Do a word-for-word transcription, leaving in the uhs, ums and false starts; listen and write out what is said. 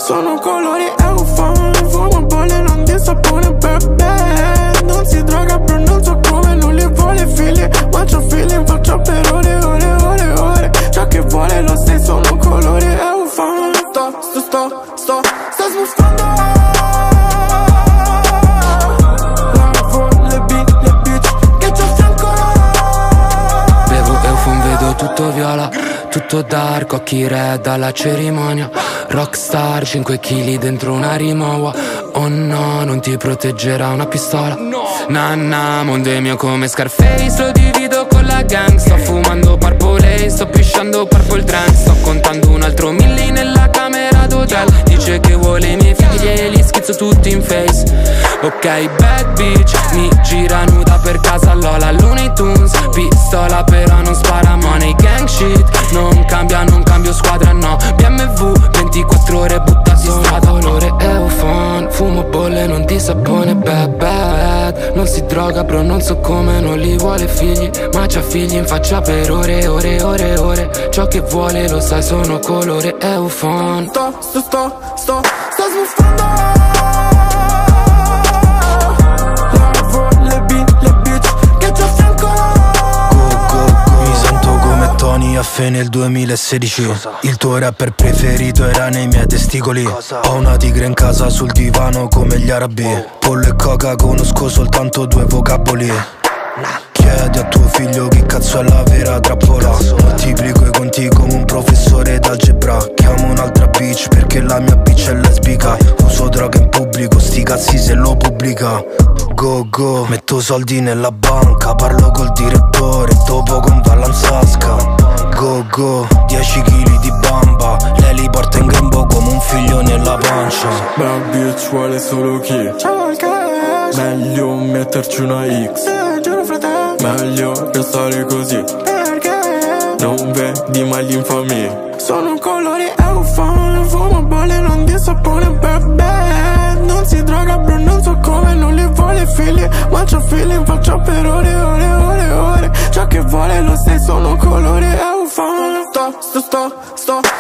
Sono colori e un fan, fumo bolle non di sapone, bebè. Non si droga bro, non so come, non li vuole figli, ma c'ho feeling, faccio per ore, ore, ore, ore. Ciò che vuole lo sai, sono colori e un fan. Sto, sto, sto, sto, sto smuffando. Lavo le beat, le bitch che c'ho fianco. Bevo Eufon, vedo tutto viola, tutto dark, occhi red alla cerimonia. Rockstar, cinque chili dentro una rimowa. Oh no, non ti proteggerà una pistola. Nanna, mondo è mio come Scarface. Lo divido con la gang. Sto fumando Purple Haze, sto pisciando Purple Trend. Sto contando un altro milli nella camera d'hotel. Dice che vuole i miei figli e li schizzo tutti in face. Ok, bad bitch, mi gira nuda per casa Lola Looney Tunes, pistola però non spara money. Gang shit, non cambia, non cambio squadra no. B M W, ventiquattro ore buttati in strada. Colore Eufon, fumo bolle non di sapone, bad bad. Non si droga bro, non so come, non li vuole figli, ma c'ha figli in faccia per ore, ore, ore, ore. Ciò che vuole lo sai, sono colore Eufon. Sto, sto, sto, sto, sto smuffando. Lavo le beat, le bitch che c'ho fianco. Go, go, go. Mi sento come Tony Hoffa nel duemilasedici. Il tuo rapper preferito era nei miei testicoli. Ho una tigre in casa sul divano come gli arabi. Pollo e coca conosco soltanto due vocaboli. Chiedi a tuo figlio che cazzo è la vera trappola. Moltiplico i conti come un professore d'algebra. Chiamo un'altra bitch perché la mia bitch è lesbica. Uso droga in pubblico, sti cazzi se lo pubblica. Go go, metto soldi nella banca. Parlo col direttore, dopo con Vallanzasca. Go go, dieci chili di bamba. Lei li porta in grembo come un figlio nella pancia. Bad bitch vuole solo chi? Ciao il cash. Meglio metterci una X. Eh, giuro fratello. Meglio restare così. Perché? Non vedi mai gli infami. Sono colori e un fan, fumo bolle non di sapone, bebè. Non si droga bro, non so come, non li vuole figli, ma c'ho feeling, faccio per ore, ore, ore, ore. Ciò che vuole lo sai, sono colori e un fan. Sto, sto, sto, sto